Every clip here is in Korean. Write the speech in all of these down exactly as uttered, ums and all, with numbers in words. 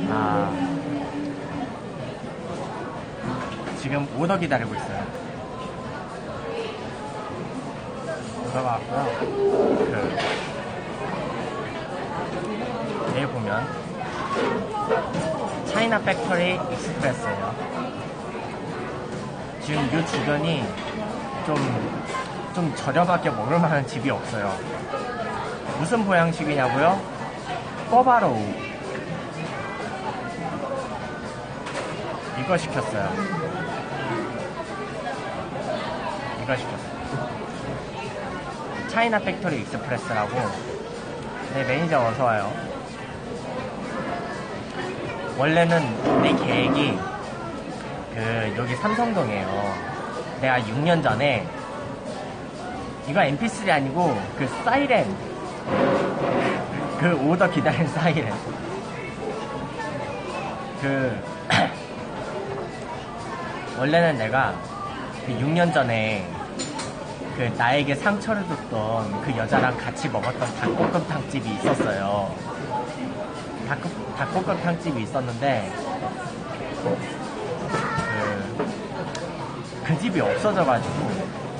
아, 지금 오더 기다리고 있어요. 오더가 왔고요. 그, 여기 보면 차이나 팩토리 익스프레스예요. 지금 이 주변이 좀, 좀 저렴하게 먹을 만한 집이 없어요. 무슨 보양식이냐고요? 꿔바로우. 이거 시켰어요. 이거 시켰어요. 차이나 팩토리 익스프레스라고. 네, 매니저 어서와요. 원래는 내 계획이 그 여기 삼성동이에요. 내가 육 년 전에 이거 엠피쓰리 아니고 그 사이렌, 그 오더 기다린 사이렌, 그 원래는 내가 그 육 년 전에 그 나에게 상처를 줬던 그 여자랑 같이 먹었던 닭볶음탕집이 있었어요. 닭, 닭볶음탕집이 있었는데 그, 그 집이 없어져가지고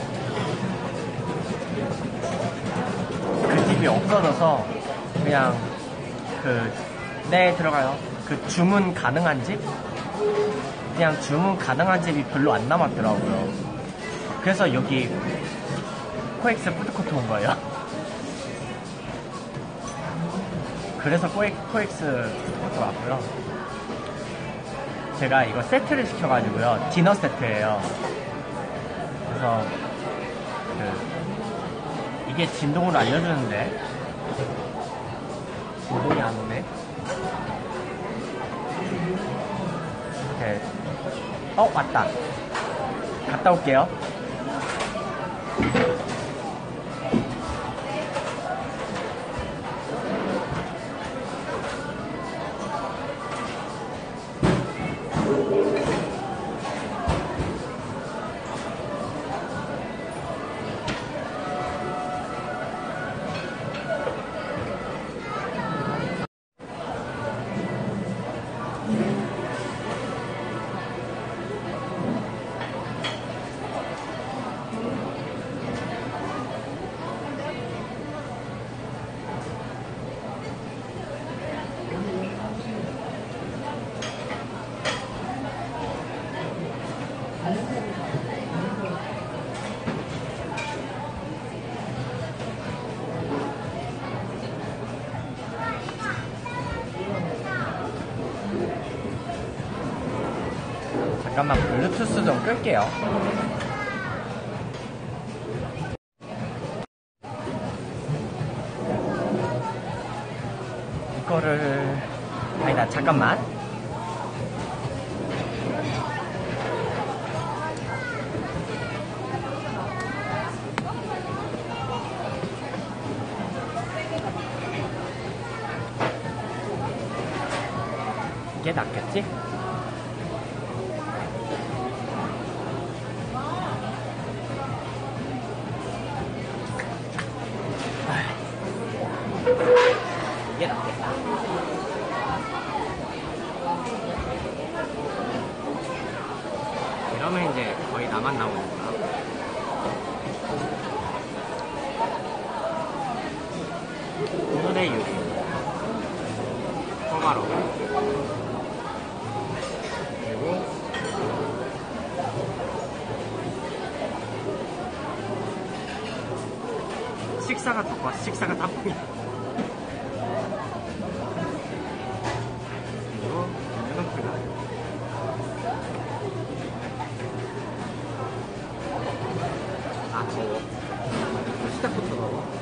그 집이 없어져서 그냥 그 네 들어가요. 그 주문 가능한 집? 그냥 주문 가능한 집이 별로 안 남았더라고요. 그래서 여기 코엑스 푸드코트 온 거예요. 그래서 코엑, 코엑스 푸드코트 왔고요. 제가 이거 세트를 시켜가지고요. 디너 세트예요. 그래서 그 이게 진동으로 알려주는데 진동이 안 오네. 이렇게 어 왔다. 갔다 올게요. 잠깐만 블루투스 좀 끌게요. 이거를 아니다 잠깐만. 이게 낫겠지? 이게 낫겠다. 이러면 이제 거의 나만 나오니까. 오늘의 요리 꿔바로우, 그리고 식사가 더 좋아. 식사가 다 보인다. 그리고 이거는 불가. 아 더워. 시작부터 더워.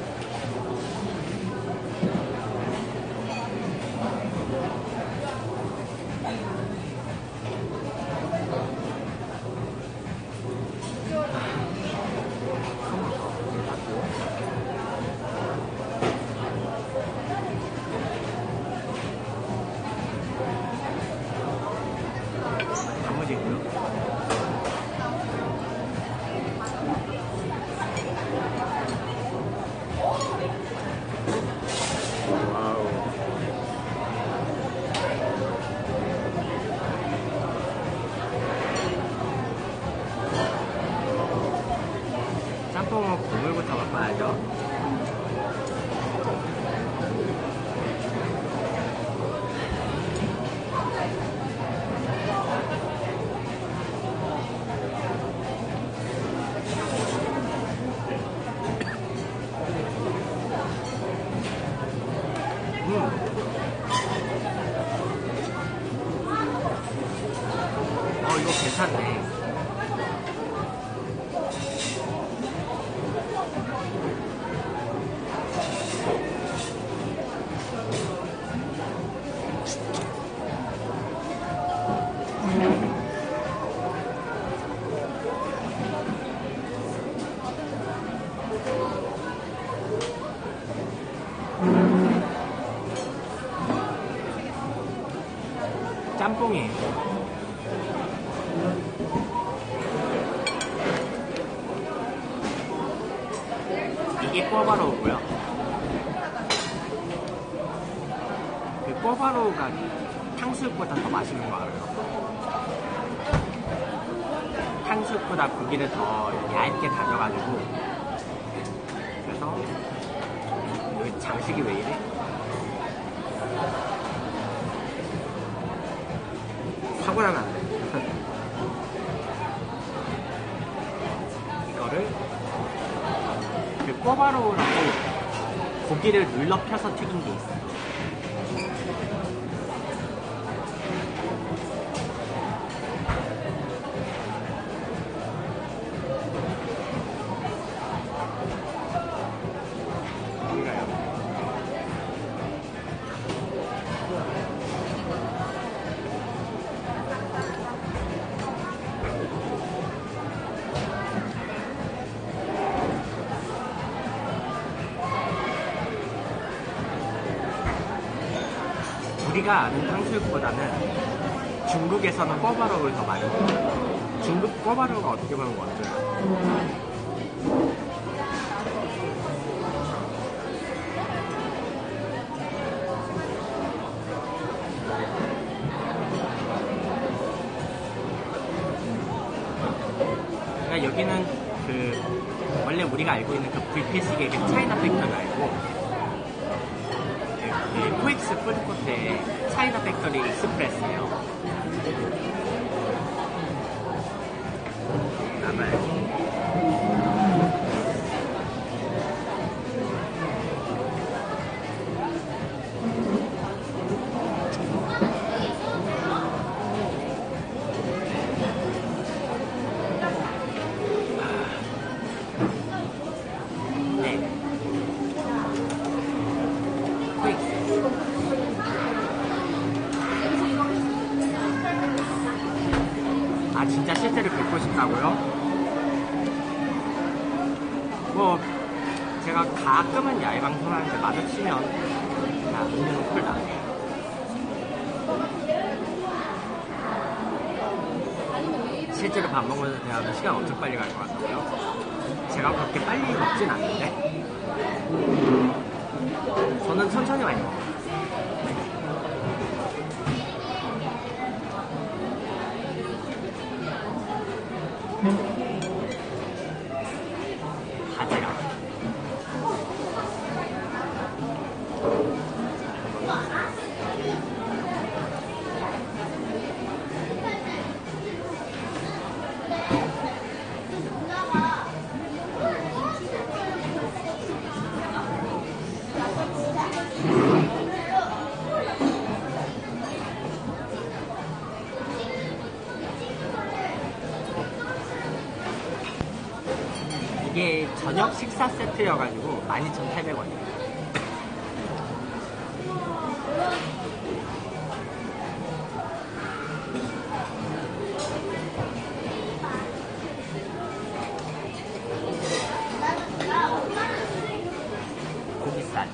이거 괜찮네. 짬뽕이에요. 이게 꿔바로우고요. 그 꿔바로우가 탕수육보다 더 맛있는 거 알아요? 탕수육보다 고기를 더 얇게 다져가지고. 그래서 여기 장식이 왜 이래? 사고 나면 안 돼. 이거를 그 꿔바로우라고 고기를 눌러 펴서 튀긴 게 있어요. 우리가 아는 탕수육보다는 중국에서는 꿔바로우를 더 많이 먹어요. 중국 꿔바로우가 어떻게 보면 원조야. 그러니까 여기는 그 원래 우리가 알고 있는 그 뷔페식의 그 차이나 팩터리 말고 그 코엑스 푸드코트의 차이나 팩토리 익스프레스예요. 남아야지. 아 진짜 실제로 뵙고 싶다고요? 뭐 제가 가끔은 야외 방송하는데 마주치면 다 웃는 콜 나네요. 실제로 밥 먹으면서 대화하면 시간 엄청 빨리 갈 것 같아요. 제가 그렇게 빨리 먹진 않는데 저는 천천히 많이 먹어요. 바지락 이게 저녁 식사 세트여가지고 만 이천팔백 원이에요. 고기살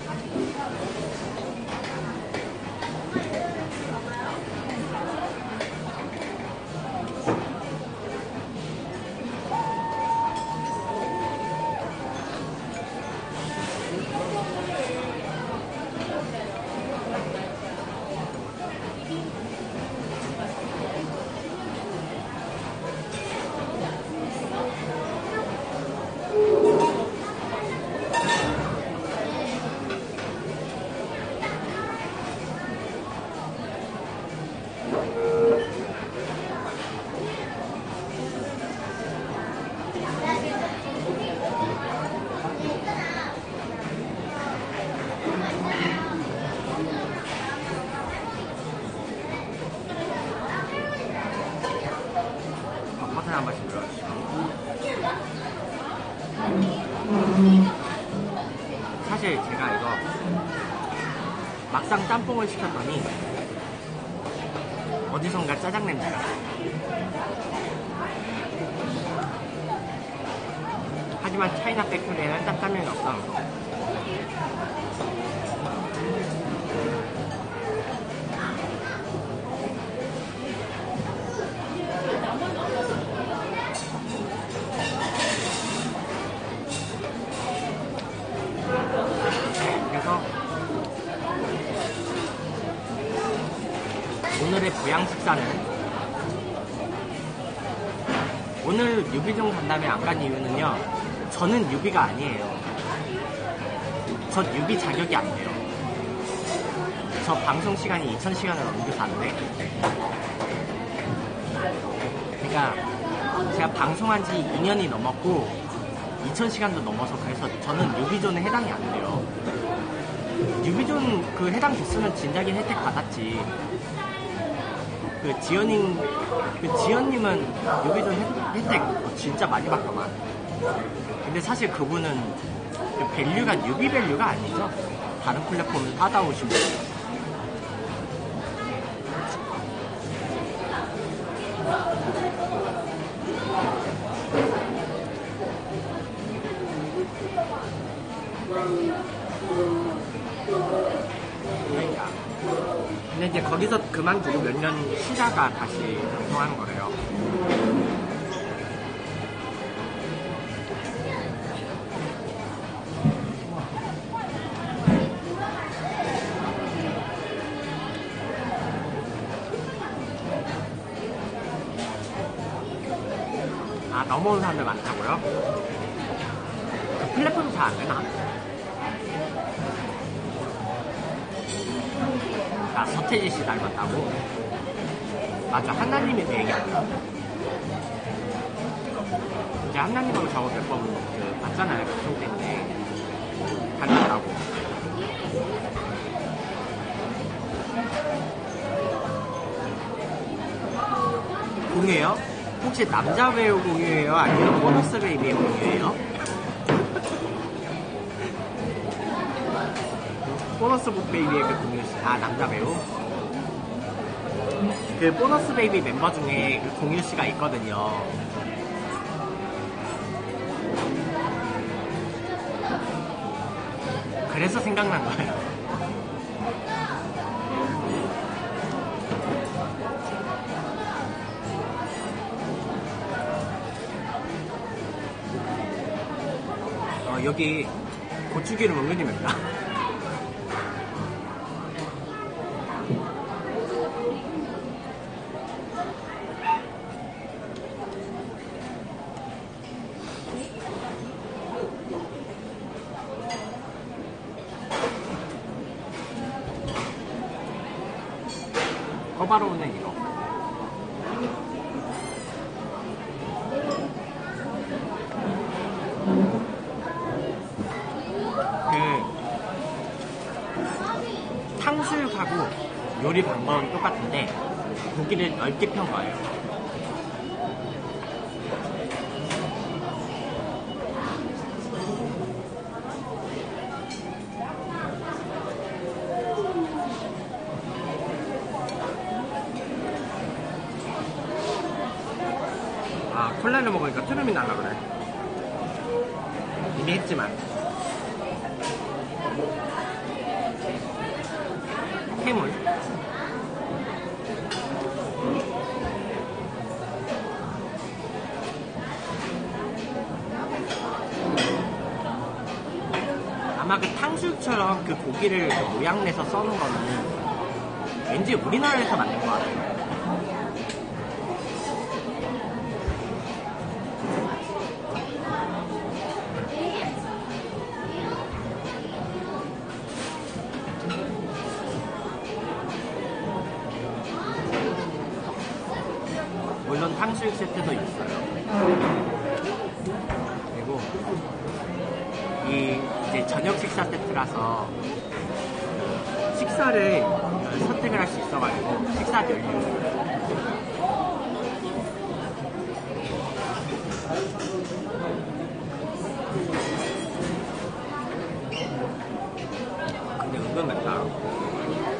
막상 짬뽕을 시켰더니 어디선가 짜장 냄새가. 하지만 차이나 팩토리에는 짭짜면이 없어. 그래서 오늘의 부양 식사는, 오늘 유비종 간담회 안 간 이유는요, 저는 유비가 아니에요. 저 유비 자격이 안 돼요. 저 방송 시간이 이천 시간을 넘겨서 안 돼. 그러니까 제가 방송한 지 이 년이 넘었고 이천 시간도 넘어서, 그래서 저는 유비존에 해당이 안 돼요. 유비존 그 해당 됐으면 진작에 혜택 받았지. 그 지연님, 그 지연님은 유비존 혜, 혜택 어, 진짜 많이 받더만. 근데 사실 그분은 그 밸류가 뉴비 밸류가 아니죠. 다른 플랫폼을 받아오신 분이에요. 그러니까. 근데 이제 거기서 그만두고 몇 년 쉬다가 다시 방송하는 거래요. 아, 넘어온 사람들 많다고요? 그 플랫폼이 잘 안 되나? 아, 서태지 씨 닮았다고? 맞아, 한나님이 그 얘기하더라. 이제 한나님하고 저거 몇 번 그 봤잖아요, 방송 때문에. 닮았다고. 공유예요? 혹시 남자 배우 공유예요? 아니면 보너스 베이비의 공유예요? 보너스 베이비의 그 공유 씨, 아, 남자 배우? 그 보너스 베이비 멤버 중에 그 공유 씨가 있거든요. 그래서 생각난 거예요. 어, 여기 고추기름 은근히 맵다. 꺼바로우는 이거. 그 탕수육하고 요리 방법은 똑같은데 고기를 넓게 편 거예요. 아, 콜라를 먹으니까 트름이 날라 그래. 이미 했지만. 해물. 아마 그 탕수육처럼 그 고기를 그 모양 내서 써는 거는 왠지 우리나라에서 만든 거 같아요. 물론 탕수육 세트도 있어요. 그리고 이 이제 저녁 식사 세트라서 식사를 선택을 할 수 있어가지고 식사 면류. 근데 은근 맵다.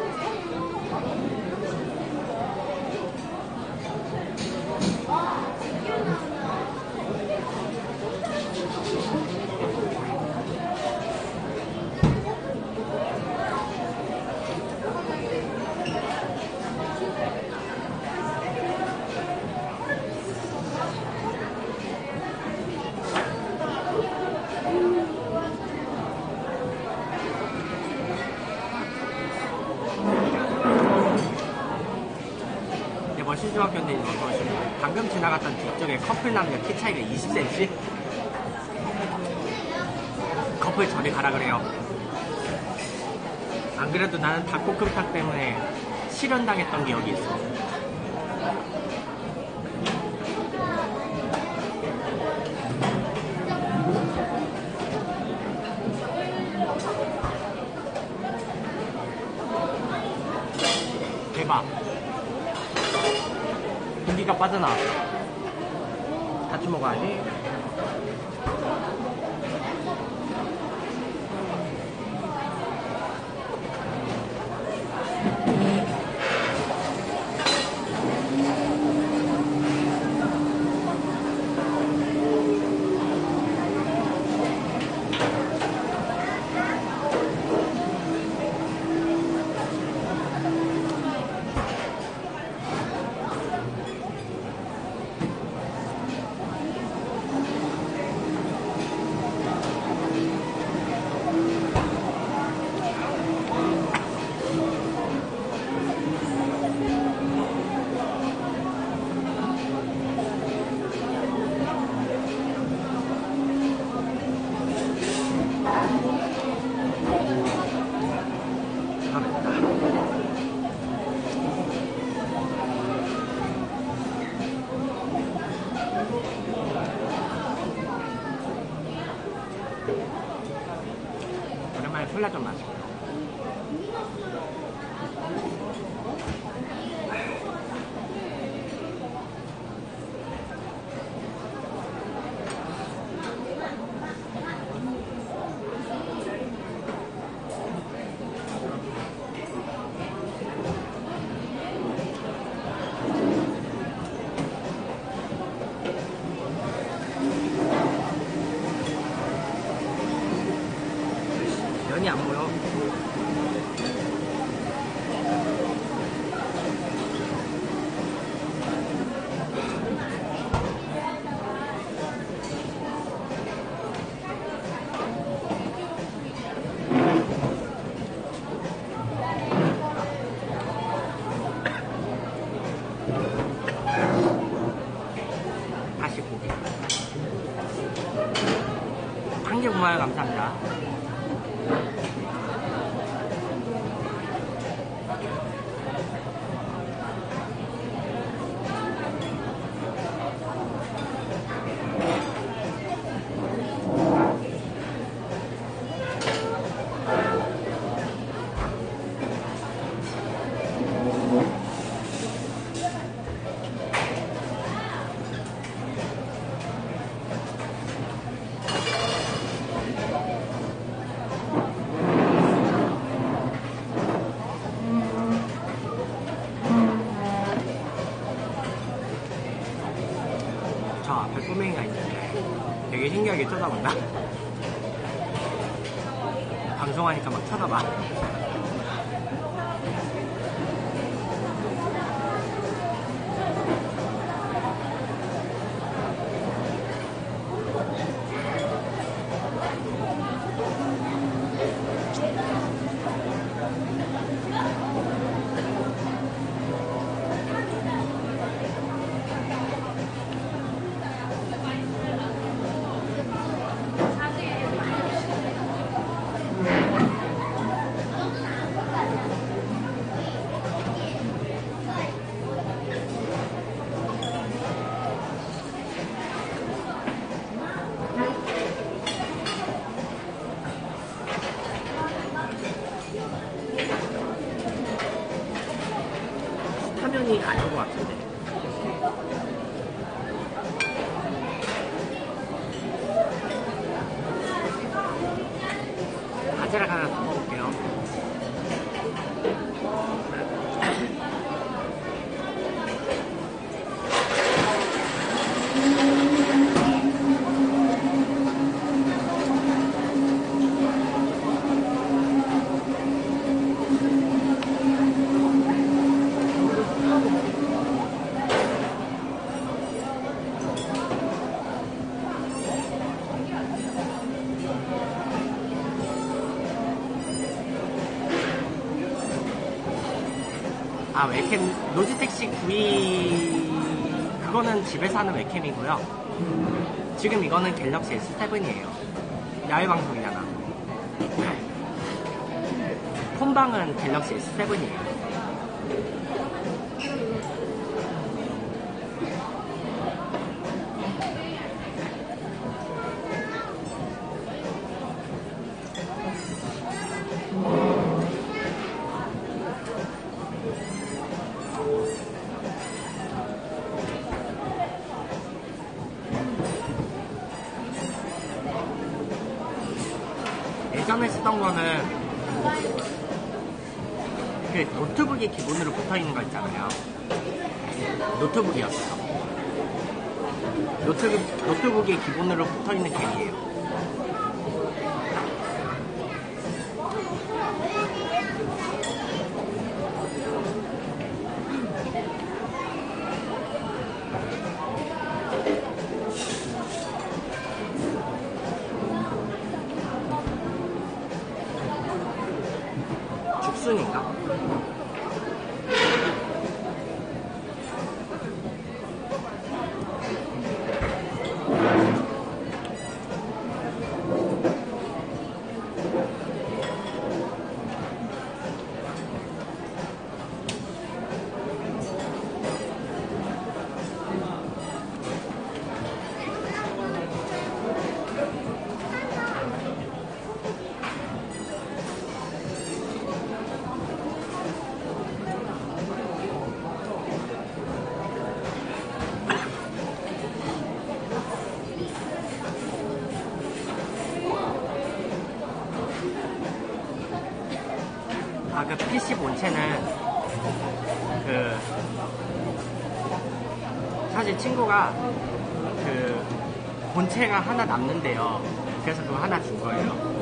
신중학교인데 어서 오시고, 방금 지나갔던 뒤쪽에 커플 남녀 키 차이가 이십 센티미터? 커플 저리 가라 그래요. 안 그래도 나는 닭볶음탕 때문에 실현당했던 기억이 있어. 대박. 고기가 빠져나왔어. 같이 먹어야지. 오랜만에 콜라 좀 마시고. 면이 안 보여. 다시 고기. 한 개 고마워요. 감사합니다. 저 앞에 꼬맹이가 있는데 되게 신기하게 쳐다본다. 방송하니까 막 쳐다봐. 화면이 아닌 것 같은데. 바지락 하나 더 먹을게요. 아, 웹캠, 노즈택시 구이, 그거는 집에서 하는 웹캠이고요. 지금 이거는 갤럭시 에스 세븐이에요. 야외 방송이잖아. 폰방은 갤럭시 에스 세븐이에요. 예전에 쓰던 거는 그 노트북이 기본으로 붙어있는 거 있잖아요. 노트북이었어요. 노트북, 노트북이 기본으로 붙어있는 캠이에요. 죽순인가? 아, 그 피씨 본체는 그 사실 친구가 그 본체가 하나 남는데요. 그래서 그거 하나 준 거예요.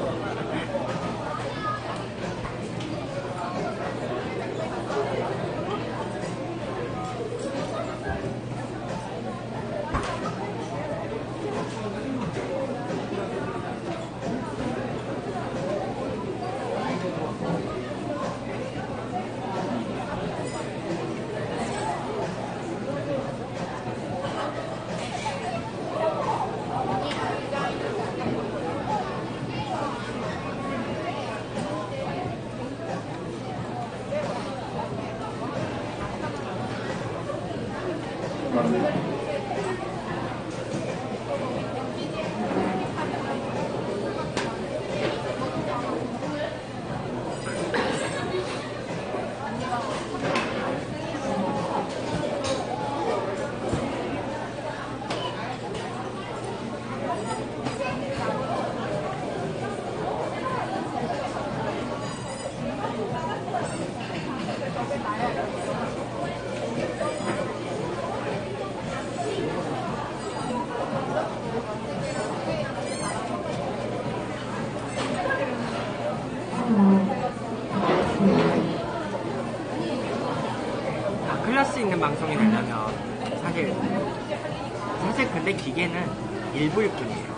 아, 클래스 있는 방송이 되려면 사실 사실 근데 기계는 일부일 뿐이에요.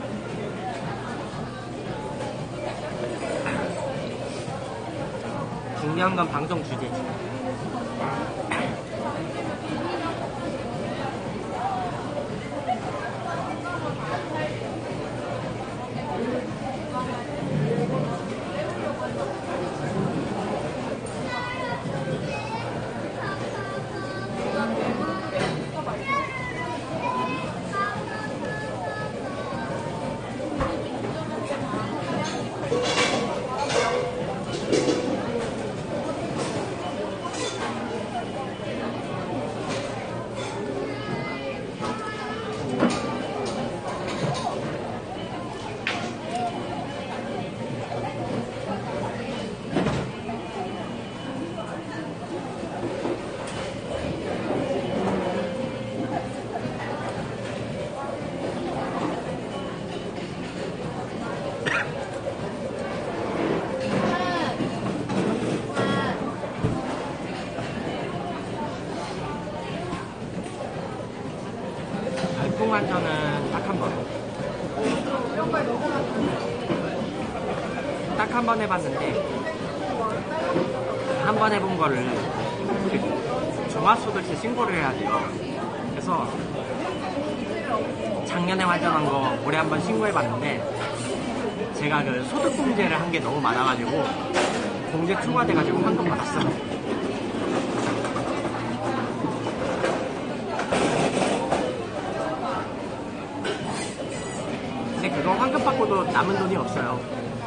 중요한 건 방송 주제지. 발풍환전은 딱 한 번. 딱 한 번 해봤는데 한 번 해본 거를 종합소득세 신고를 해야 돼요. 그래서 작년에 환전한 거 올해 한번 신고해봤는데 제가 그 소득공제를 한 게 너무 많아가지고 공제 초과돼가지고 환급 받았어요. 근데 그거 환급 받고도 남은 돈이 없어요.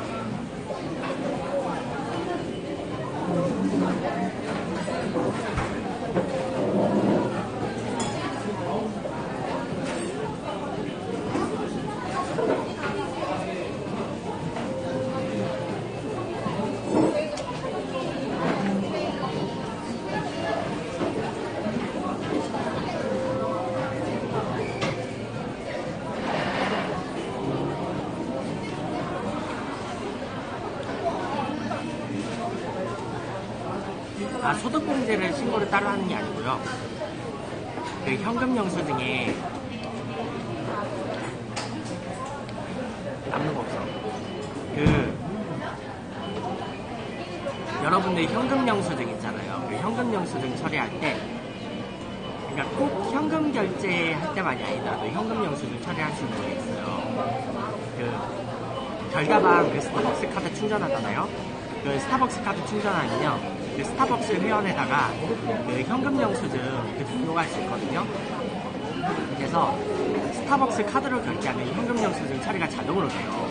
아, 소득공제를 신고를 따로 하는 게 아니고요. 그 현금 영수증에 남는 거 없어. 그 여러분들 현금 영수증 있잖아요. 그 현금 영수증 처리할 때, 그러니까 꼭 현금 결제할 때만이 아니더라도 현금 영수증 처리할 수 있는 게 있어요. 그 별다방 그 스타벅스 카드 충전하잖아요. 그 스타벅스 카드 충전하면요, 그 스타벅스 회원에다가 그 현금 영수증 그 등록할 수 있거든요. 그래서 스타벅스 카드로 결제하면 현금 영수증 처리가 자동으로 돼요.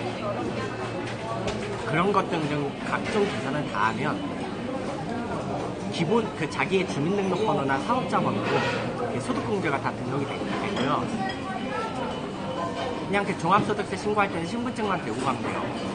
그런 것들 등 각종 계산을 다 하면 기본 그 자기의 주민등록번호나 사업자 번호로 그 소득공제가 다 등록이 되고요. 그냥 그 종합소득세 신고할 때는 신분증만 들고 가면 돼요.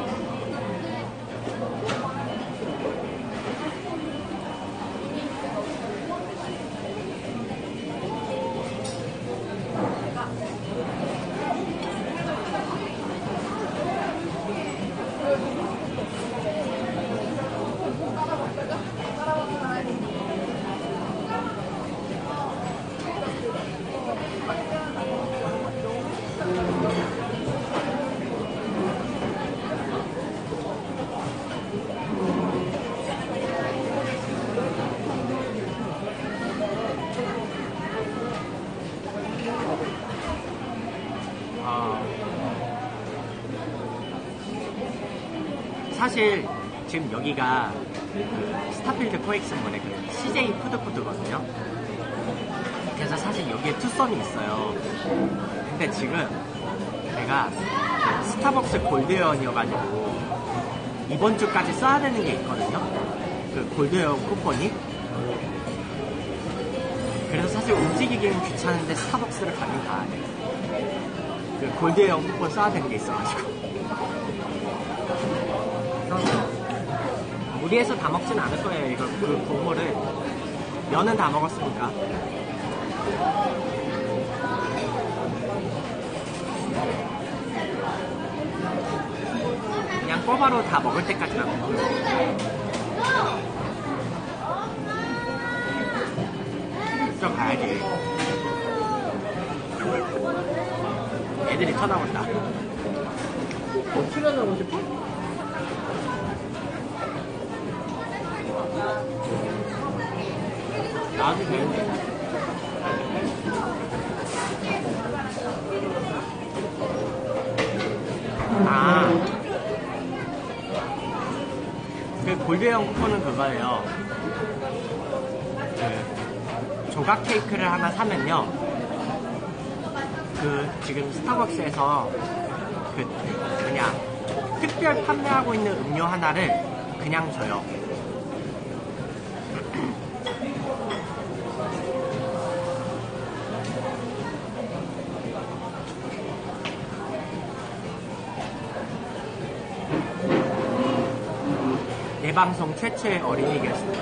사실 지금 여기가 그 스타필드 코엑스몰의 그 씨제이 푸드코트거든요. 그래서 사실 여기에 투썸이 있어요. 근데 지금 내가 그 스타벅스 골드회원이어가지고 이번 주까지 써야 되는 게 있거든요. 그 골드회원 쿠폰이. 그래서 사실 움직이기는 귀찮은데 스타벅스를 가긴 가야 돼. 그 골드회원 쿠폰 써야 되는 게 있어가지고. 무리해서 다 먹진 않을 거예요. 이거 그 국물을 면은 다 먹었으니까. 그냥 꼬바로 다 먹을 때까지만 먹어요. 들어가야지. 애들이 쳐다본다. 뭐 출연하고 싶어? 나도 되는데. 아, 그 골드형 쿠폰은 그거예요. 그 조각 케이크를 하나 사면요, 그 지금 스타벅스에서 그 뭐냐 특별 판매하고 있는 음료 하나를 그냥 줘요. 내 방송 최초의 어린이 게스트.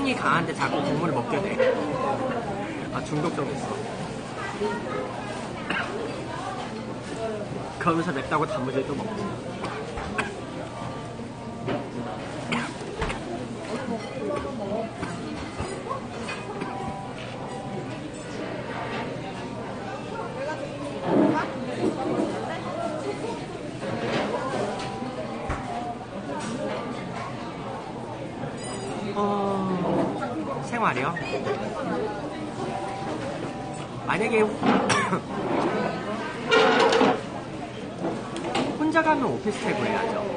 향이 강한데 자꾸 국물을 먹게 돼. 아, 중독성 있어. 그러면서 맵다고 단무지를 또 먹지. 어... 생활이요? 만약에 혼자 가면 오피스텔 구해야죠.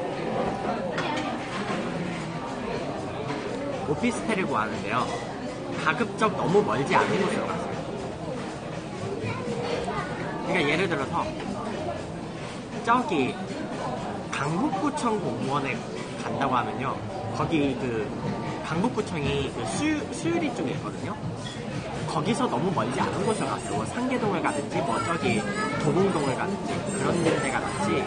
오피스텔을 구하는데요, 가급적 너무 멀지 않은 곳으로 가세요. 그러니까 예를 들어서 저기 강북구청 공무원에 간다고 하면요, 거기 그 강북구청이 그 수, 수유리 쪽에 있거든요. 거기서 너무 멀지 않은 곳을 갔어요. 뭐 상계동을 가든지 뭐 저기 도봉동을 가든지 그런 데가 낫지.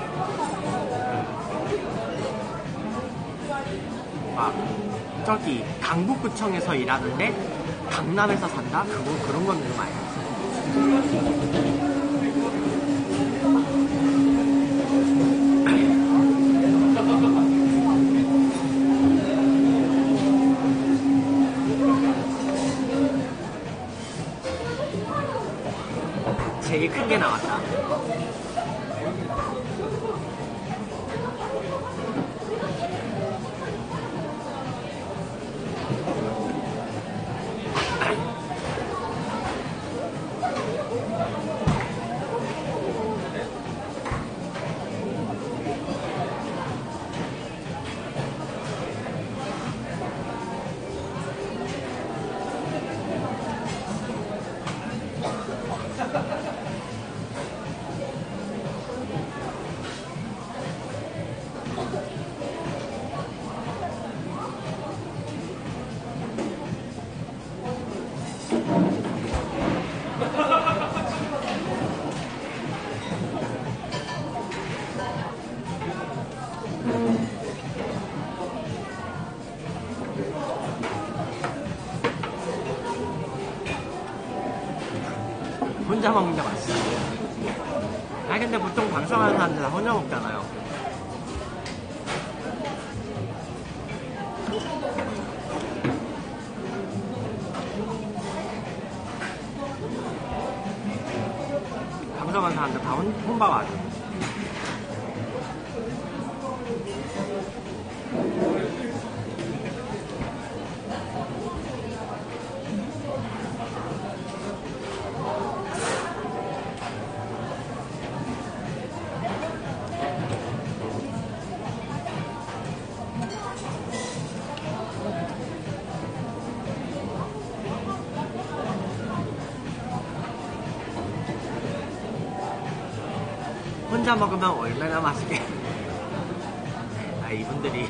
막 저기 강북구청에서 일하는데 강남에서 산다? 그거 그런 건 좀 아니었어요. 제일 큰 게 나왔다. 혼자 먹는 게 맛있어. 아니 근데 보통 방송하는 사람들 다 혼자 먹잖아요. 방송하는 사람들 다 혼, 혼밥 하죠. 혼자 먹으면 얼마나 맛있게. 아, 이분들이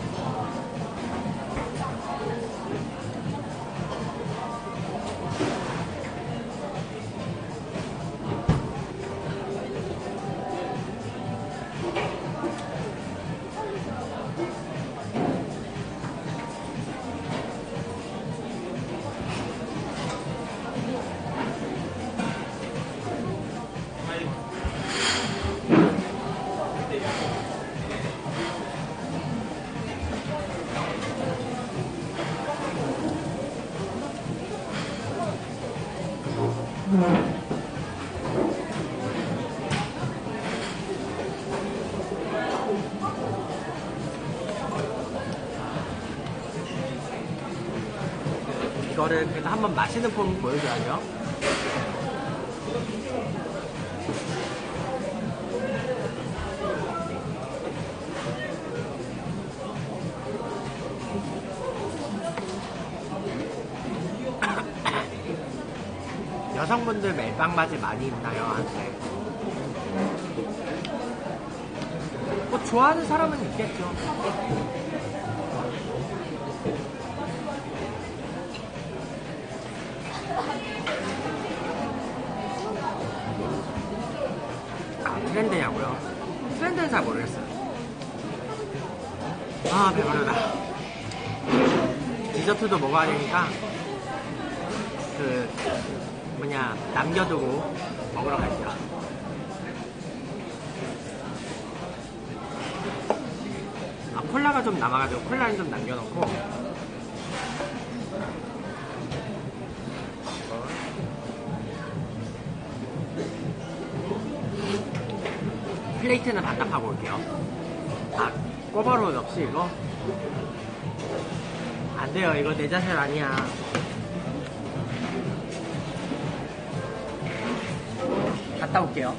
이거를 그래도 한번 마시는 폼 보여줘야죠. 여성분들 멜빵 바지 많이 입나요? 한테 뭐 좋아하는 사람은 있겠죠. 아, 트렌드냐고요? 트렌드는 잘 모르겠어요. 아, 배부르다. 디저트도 먹어야 되니까 그 뭐냐 남겨두고 먹으러 갈게요. 아 콜라가 좀 남아가지고 콜라는 좀 남겨놓고 플레이트는 반납하고 올게요. 아 꼬바로 역시 이거 안돼요. 이거 내 자세 아니야. 갔다 올게요.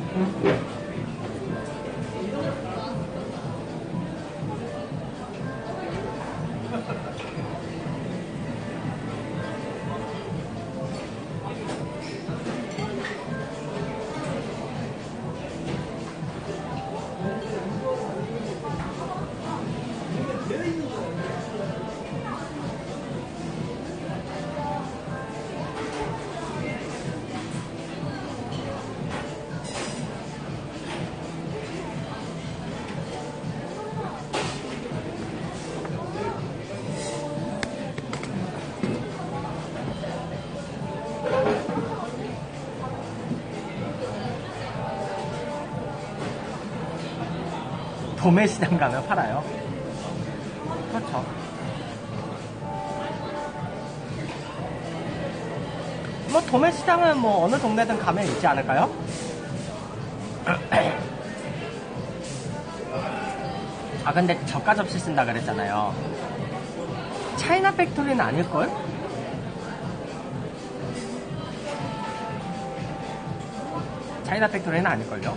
도매시장 가면 팔아요. 그렇죠. 뭐 도매시장은 뭐 어느 동네든 가면 있지 않을까요? 아 근데 저가 접시 쓴다 그랬잖아요. 차이나 팩토리는 아닐걸? 차이나 팩토리는 아닐걸요?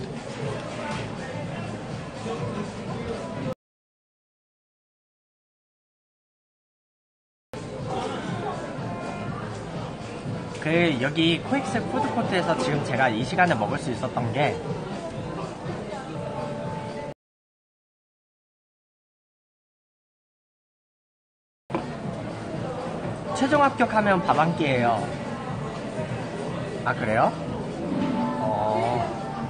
그 여기 코엑스 푸드코트에서 지금 제가 이 시간에 먹을 수 있었던 게 최종 합격하면 밥 한 끼예요. 아 그래요? 어...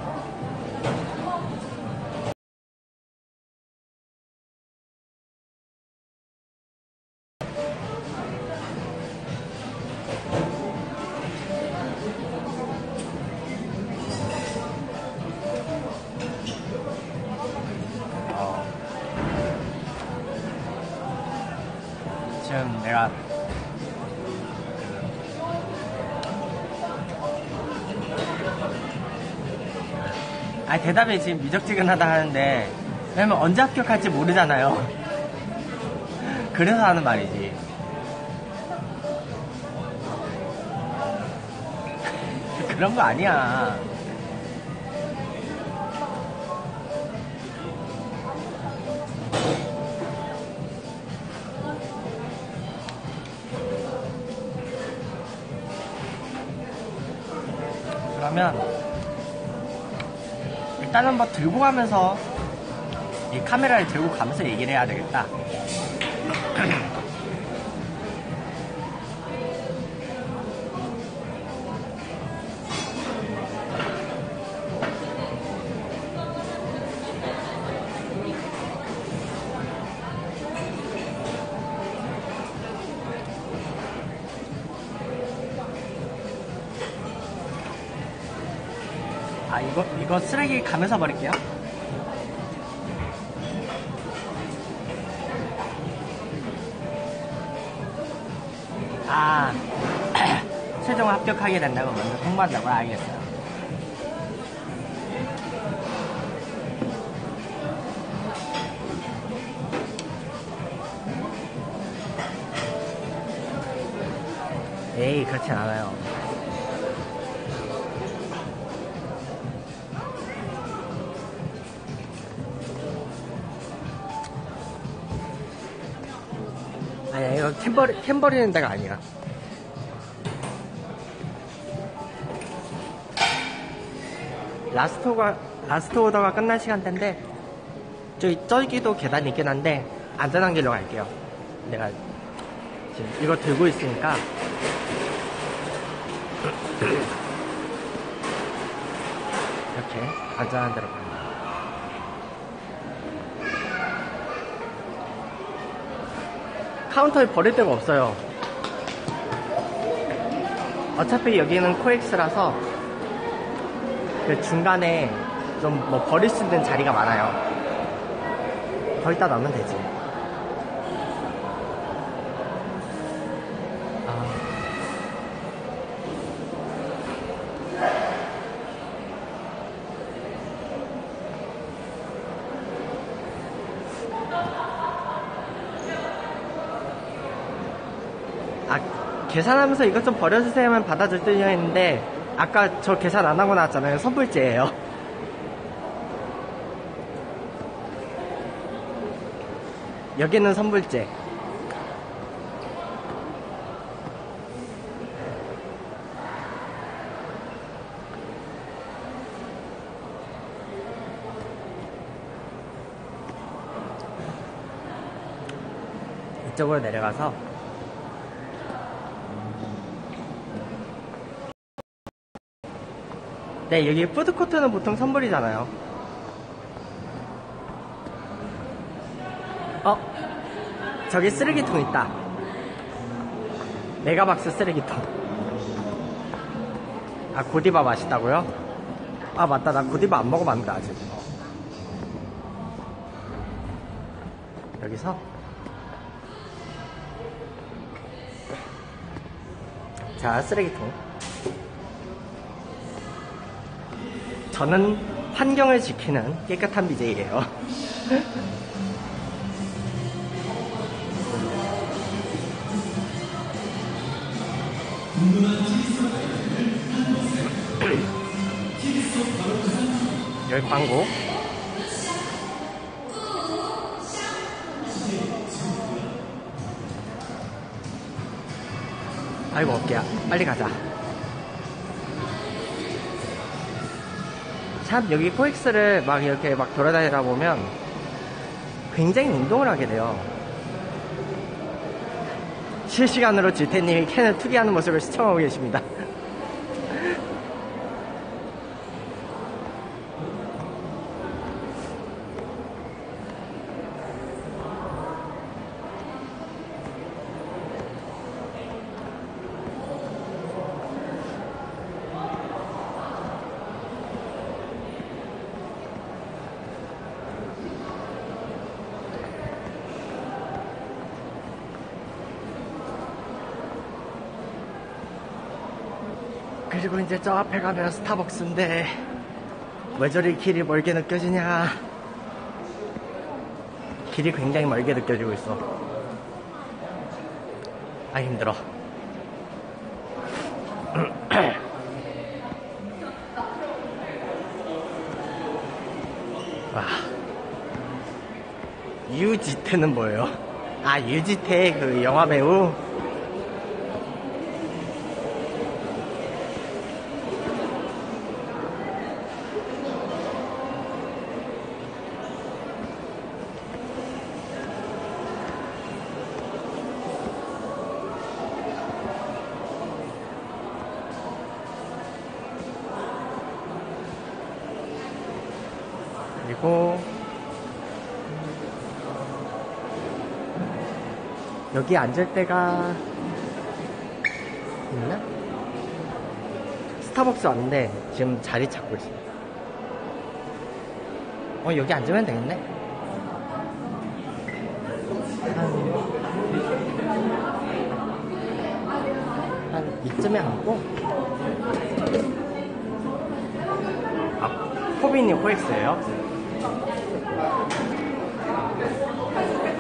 어... 지금 내가 아 대답이 지금 미적지근하다 하는데 왜냐면 언제 합격할지 모르잖아요. 그래서 하는 말이지. 그런 거 아니야. 그러면 일단은 뭐 들고 가면서 이 카메라를 들고 가면서 얘기를 해야 되겠다. 아 이거 이거 쓰레기 가면서 버릴게요. 아 최종 합격하게 된다고 먼저 통보한다고. 알겠어요. 에이 그렇진 않아요. 아니야 이거 캔, 버리, 캔 버리는 데가 아니야. 라스트, 오가, 라스트 오더가 끝날 시간대인데 저기 저기도 계단이 있긴 한데 안전한 길로 갈게요. 내가 지금 이거 들고 있으니까 이렇게 안전한 데로 갑니다. 카운터에 버릴 데가 없어요. 어차피 여기는 코엑스라서 그 중간에 좀 뭐 버릴 수 있는 자리가 많아요. 거기다 넣으면 되지. 아. 아, 계산하면서 이것 좀 버려주세요만 받아줄 듯 했는데 아까 저 계산 안 하고 나왔잖아요. 선불제예요. 여기는 선불제. 이쪽으로 내려가서 네, 여기 푸드코트는 보통 선불이잖아요. 어? 저기 쓰레기통 있다. 메가박스 쓰레기통. 아, 고디바 맛있다고요? 아, 맞다. 나 고디바 안 먹어봤는데 아직. 여기서 자, 쓰레기통. 저는 환경을 지키는 깨끗한 비제이예요. 여기 광고. 아이고 어깨야. 빨리 가자. 참 여기 코엑스를 막 이렇게 막 돌아다니다 보면 굉장히 운동을 하게 돼요. 실시간으로 지태님이 캔을 투기하는 모습을 시청하고 계십니다. 그리고 이제 저 앞에 가면 스타벅스인데 왜 저리 길이 멀게 느껴지냐. 길이 굉장히 멀게 느껴지고 있어. 아 힘들어. 와. 유지태는 뭐예요? 아 유지태 그 영화배우? 그리고 여기 앉을 데가 있나? 스타벅스 왔는데 지금 자리 찾고 있어. 어 여기 앉으면 되겠네. 한, 한 이쯤에 앉고. 아 코빈이 코엑스예요?